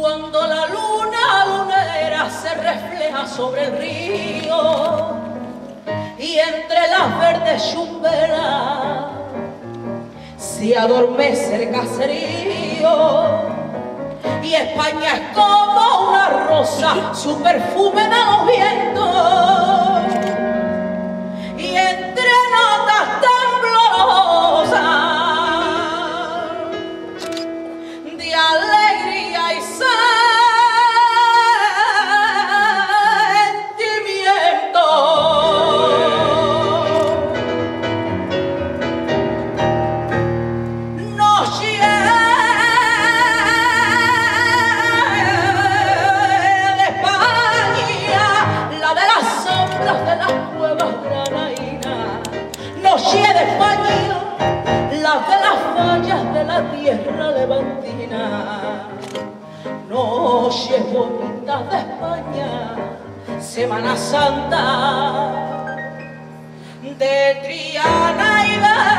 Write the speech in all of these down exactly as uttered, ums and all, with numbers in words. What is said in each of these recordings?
Cuando la luna lunera se refleja sobre el río y entre las verdes chumberas se adormece el caserío, y España es como una rosa, su perfume da los vientos, y entre notas temblorosas de alegría y sentimiento nos lleva de España, las de las fallas de la tierra levantina, noches bonitas de España, Semana Santa, de Triana y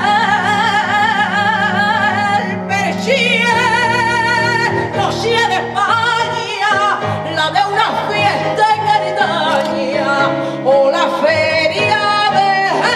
Belperchía, noche de España, la de una fiesta en Eritaña o la feria de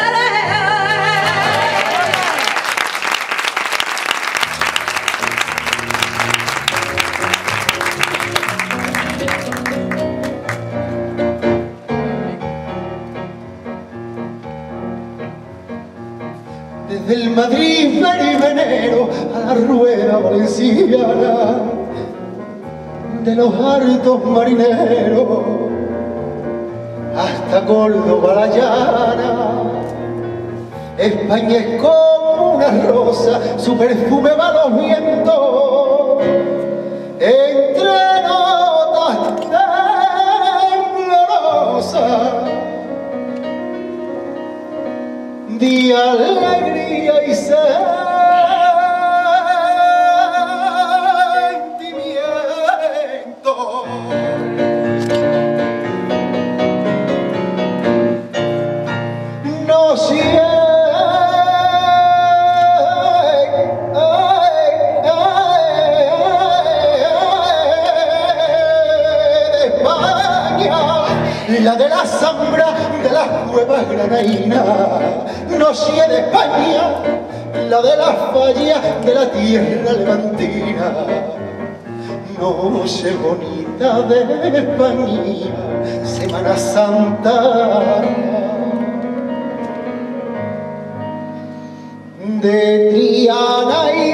desde el Madrid maribenero a la rueda valenciana, de los hartos marineros hasta Córdoba la llana. España es como una rosa, su perfume va a los vientos, entre notas temblorosas de alegría y sentimiento. No siente la de la zambra de las cuevas granadinas, noche de España, la de las fallas de la tierra levantina, noche bonita de España, Semana Santa, de Triana y